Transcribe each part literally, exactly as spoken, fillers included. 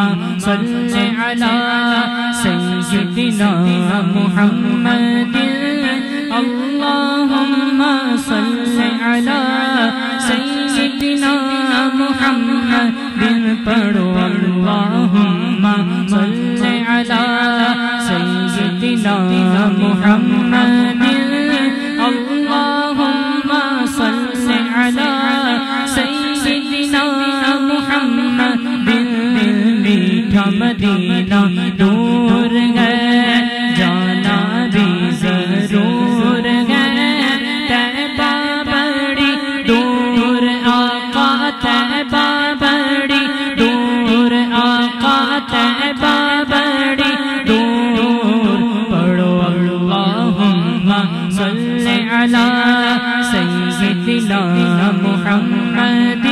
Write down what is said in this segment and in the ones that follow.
صل علی سیدنا محمد اللہم صل علی سیدنا محمد پڑھو اللہم صل علی سیدنا محمد اللہم صل علی سیدنا محمد میٹھا مدینہ دور ہے جانا بھی ضرور ہے طیبہ بڑی دور آقا طیبہ بڑی دور آقا طیبہ بڑی دور پڑھو اللہم صل علی سیدنا محمد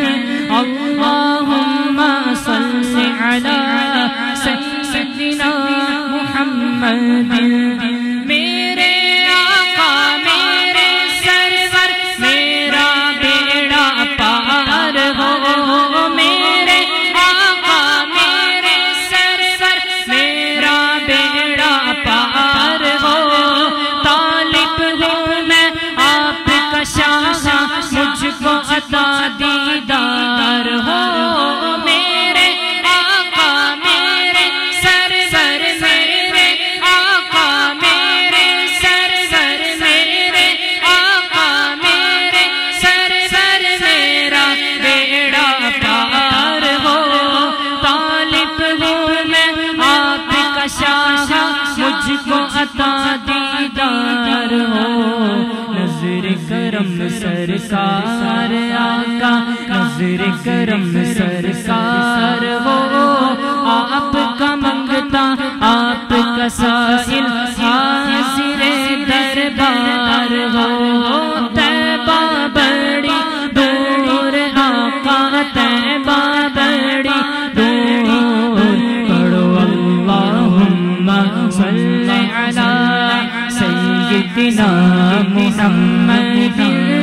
اللہم صل علی سیدنا محمد میرے آقا میرے سرور میرا بیڑا پار ہو میرے آقا میرے سرور میرا بیڑا پار ہو طالب ہوں میں آپ کا شاہ مجھ کو عطا دیدار ہو میرے آقا میرے سرور میرے آقا میرے سرور میرے آقا میرے سرور میرا بیڑا پار ہو طالب ہوں میں آپ کا شاہ مجھ کو عطا دیدار ہو نظر کرم سرکار آقا نظر کرم سرکار ہو آپ کا منگتا آپ کا سائل حاضر دربار ہو طیبہ بڑی دور آقا طیبہ بڑی دور پڑھو اللہم صل علی سیدنا محمد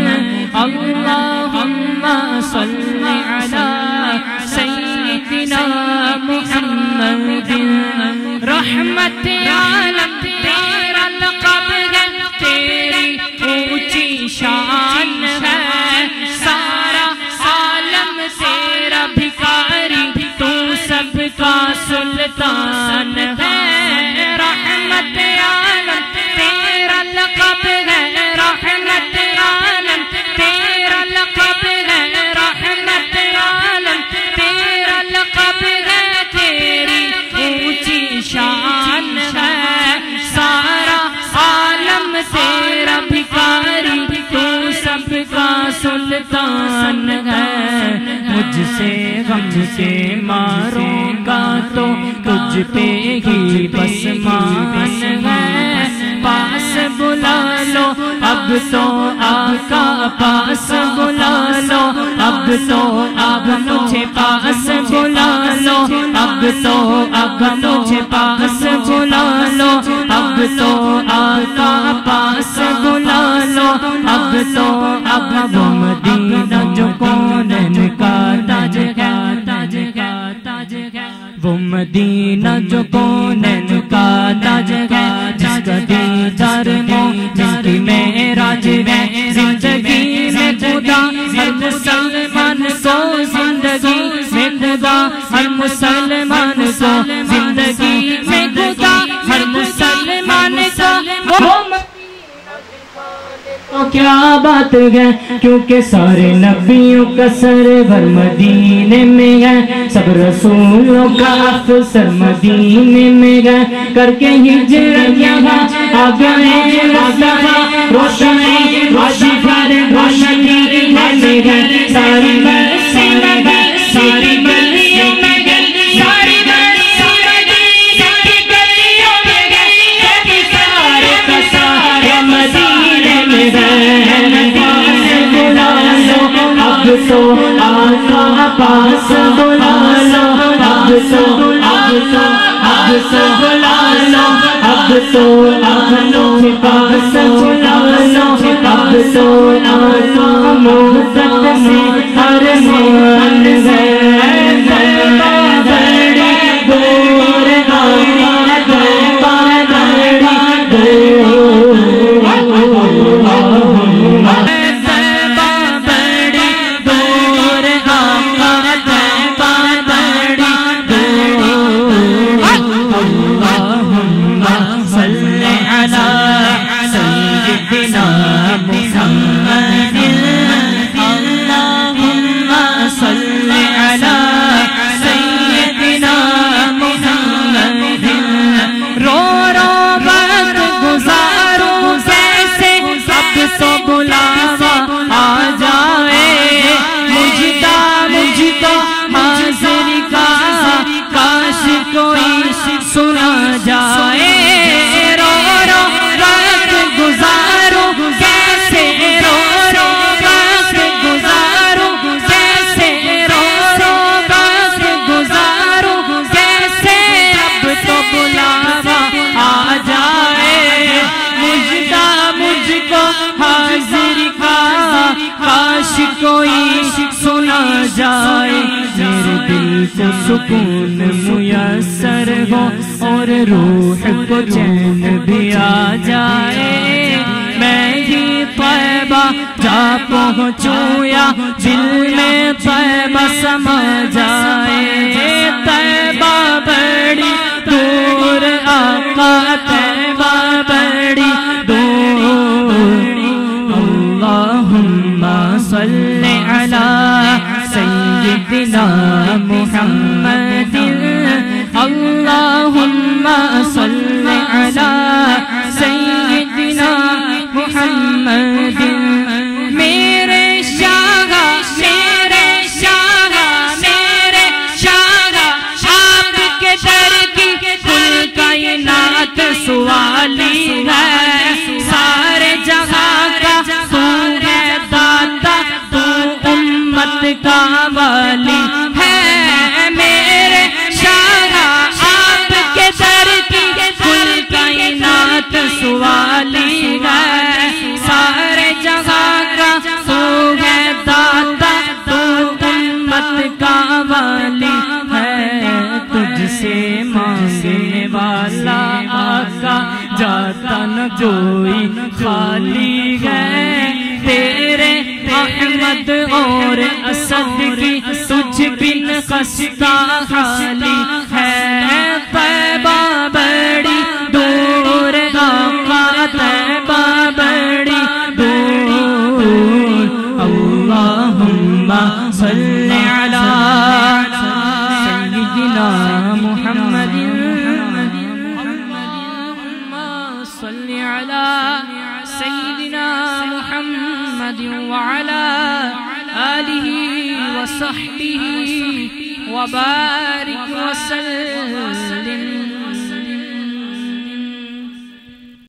اللہم صل علی سیدنا محمد رحمت عالم تیرا لقب ہے تیری اونچی شان ہے سارا عالم تیرا بھکاری تو سب کا سلطان ہے رحمت عالم تیرا لقب ہے رحمت عالم تیرا لقب ہے رحمت عالم تیرا لقب ہے تیری اونچی شان ہے سارا عالم تیرا بھکاری تو سب کا سلطان ہے مجھ سے غم سے ماروں گا تو تجھ پہ ہی بس مان ہے پاس بلا لو اب تو آقا پاس بلا لو اب تو اب مجھے پاس بلا لو اب تو اب مجھے پاس بلا لو اب تو آقا پاس بلا لو اب تو اب وہ مدینہ جو کونین کا تاج ہے تاج ہے تاج ہے وہ مدینہ جو کونین کا تاج ہے جس کا دیدار مومن کی معراج ہے زندگی میں خدا ہر مسلمان کو زندگی میں خدا ہر مسلمان کو زندگی میں خدا ہر مسلمان کو تو کیا بات ہے کیونکہ سارے نبیوں کا سرور مدینے میں ہے سب رسولوں کا افسر مدینے میں ہے کر کے ہجرت یہاں آ گئے مصطفیٰ روشنی روشنی روشنی ہے ساری برسی مدی ساری گلیوں میں گل ساری برسی مدی ساری گلیوں میں گل سبھی سارے کا سارے مدینے میں ہے مدینے بلا لو اب تو آقا پاس بلا لو اب تو اب تو اب تو بلا لو اب تو اب مجھے پاس بلا لو اب تو آقا محبت سے ہر مان ہے سکون میسر ہو اور روح کو چین بھی آ جائے میں ہی طیبہ جا پہنچوں یا دل میں طیبہ سما جائے طیبہ بڑی دور آقا طیبہ بڑی دور اللہم صلی علی سیدنا محمد اللہم صلی علی سیدنا محمد میرے شاہ میرے شاہ میرے شاہ آپ کے در کی کل کائنات سوالی ہے سارے جہاں کا تو ہے داتا تو امت کا والی ہے میرے شاہ آپ کے در کی کل کائنات سوالی ہے سارے جہاں کا تو ہے داتا تو امت کا والی ہے تجھ سے مانگنے والا آقا جاتا نہ کوئی خالی ہے تیرے احمد اور اسد کی تجھ بن خستہ حالی ہے طیبہ بڑی دور آقا طیبہ بڑی دور اللہم صلی علی سیدنا محمد صلی علی سیدنا محمد وعلی آلہ وصحبہ وبارک وسلم